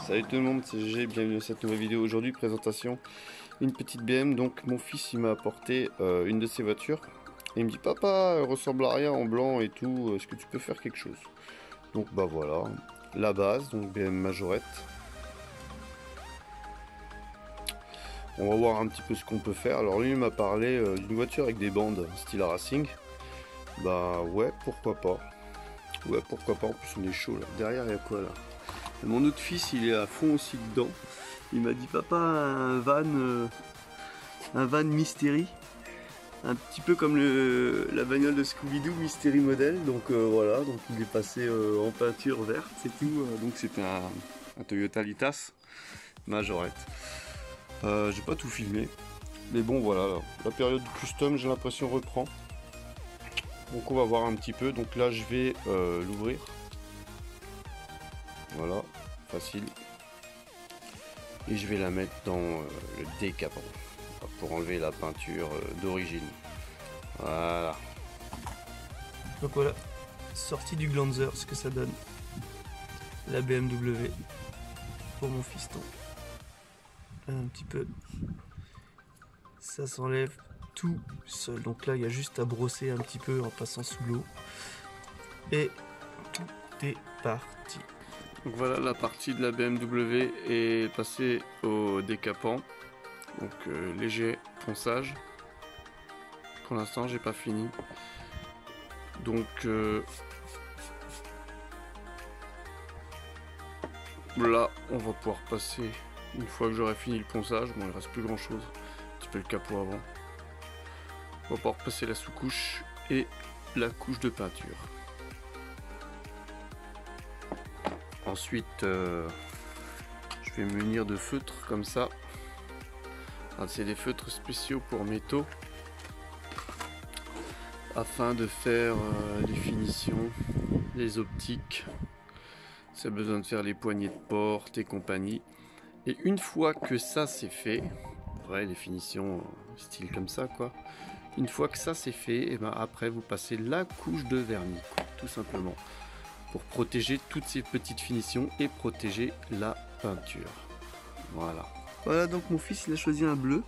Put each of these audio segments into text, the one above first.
Salut tout le monde, c'est GG, bienvenue dans cette nouvelle vidéo. Aujourd'hui, présentation, une petite BM. Donc mon fils il m'a apporté une de ses voitures. Et il me dit papa, elle ressemble à rien en blanc et tout, est-ce que tu peux faire quelque chose? Donc bah voilà, la base, donc BM Majorette. On va voir un petit peu ce qu'on peut faire. Alors lui il m'a parlé d'une voiture avec des bandes style racing. Bah ouais, pourquoi pas. Ouais, pourquoi pas, en plus on est chaud là. Derrière il y a quoi là? Mon autre fils il est à fond aussi dedans. Il m'a dit papa, un van Mystery, un petit peu comme la bagnole de Scooby-Doo Mystery Model. Donc voilà, donc il est passé en peinture verte et tout. Donc c'était un Toyota Litas Majorette. J'ai pas tout filmé, mais bon voilà, la période custom j'ai l'impression reprend. Donc on va voir un petit peu. Donc là je vais l'ouvrir. Voilà, facile. Et je vais la mettre dans le décapant pour enlever la peinture d'origine. Voilà. Donc voilà, sortie du Glanzer, ce que ça donne. La BMW pour mon fiston. Un petit peu. Ça s'enlève tout seul. Donc là, il y a juste à brosser un petit peu en passant sous l'eau. Et tout est parti. Donc voilà, la partie de la BMW est passée au décapant. Donc léger ponçage. Pour l'instant j'ai pas fini. Donc là on va pouvoir passer, une fois que j'aurai fini le ponçage, bon il reste plus grand chose, un petit peu le capot avant. On va pouvoir passer la sous-couche et la couche de peinture. Ensuite je vais me munir de feutres comme ça. C'est des feutres spéciaux pour métaux afin de faire les finitions, les optiques. Ça a besoin de faire les poignées de porte et compagnie. Et une fois que ça c'est fait, ouais, les finitions style comme ça quoi. Une fois que ça c'est fait, et ben après vous passez la couche de vernis quoi, tout simplement, pour protéger toutes ces petites finitions et protéger la peinture. Voilà. Voilà, donc mon fils il a choisi un bleu.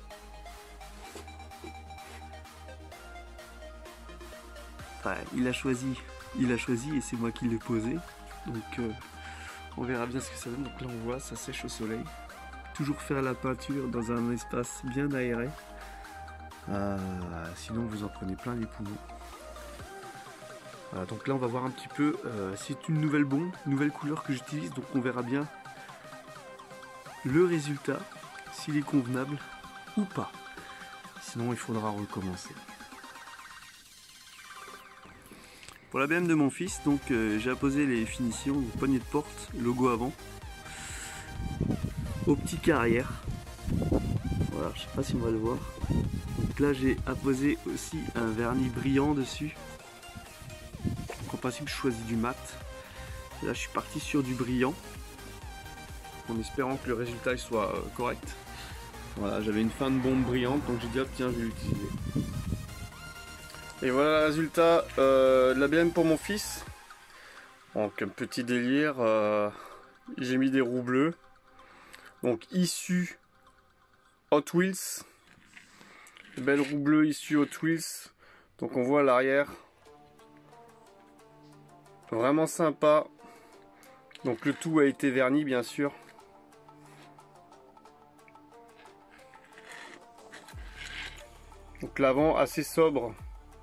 Enfin, il a choisi et c'est moi qui l'ai posé. Donc on verra bien ce que ça donne. Donc là on voit, ça sèche au soleil. Toujours faire la peinture dans un espace bien aéré. Sinon vous en prenez plein les poumons. Voilà, donc là on va voir un petit peu. C'est une nouvelle bombe, une nouvelle couleur que j'utilise. Donc on verra bien le résultat, s'il est convenable ou pas. Sinon il faudra recommencer. Pour la BM de mon fils, donc j'ai apposé les finitions, donc poignée de porte, logo avant, optique arrière. Voilà, je sais pas si on va le voir. Donc là j'ai apposé aussi un vernis brillant dessus. Donc en principe je choisis du mat. Là je suis parti sur du brillant, en espérant que le résultat soit correct. Voilà, j'avais une fin de bombe brillante, donc j'ai dit hop tiens je vais l'utiliser. Et voilà le résultat de la BM pour mon fils. Donc un petit délire, j'ai mis des roues bleues, donc issues Hot Wheels, belles roues bleues issues Hot Wheels. Donc on voit l'arrière, vraiment sympa. Donc le tout a été verni bien sûr. Donc l'avant assez sobre.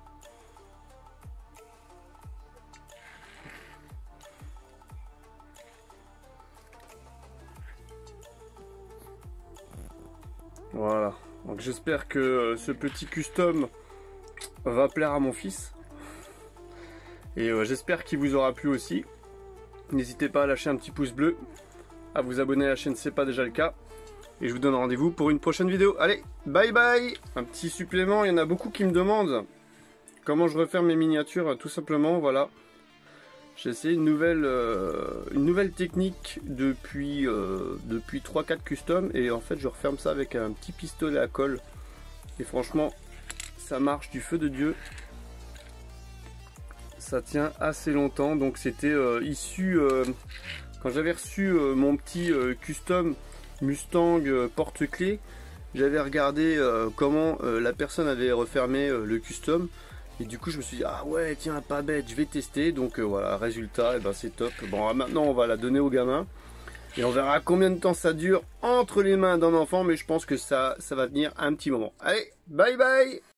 Voilà, donc j'espère que ce petit custom va plaire à mon fils. Et j'espère qu'il vous aura plu aussi. N'hésitez pas à lâcher un petit pouce bleu, à vous abonner à la chaîne si ce n'est pas déjà le cas. Et je vous donne rendez-vous pour une prochaine vidéo. Allez, bye bye. Un petit supplément, il y en a beaucoup qui me demandent comment je referme mes miniatures, tout simplement, voilà. J'ai essayé une nouvelle technique depuis 3-4 customs et en fait je referme ça avec un petit pistolet à colle et franchement ça marche du feu de Dieu, ça tient assez longtemps. Donc c'était issu Quand j'avais reçu mon petit custom Mustang porte-clés, j'avais regardé comment la personne avait refermé le custom. Et du coup je me suis dit, ah ouais tiens pas bête, je vais tester. Donc voilà, résultat, et ben, c'est top. Bon maintenant on va la donner au gamin. Et on verra combien de temps ça dure entre les mains d'un enfant. Mais je pense que ça va tenir un petit moment. Allez, bye bye.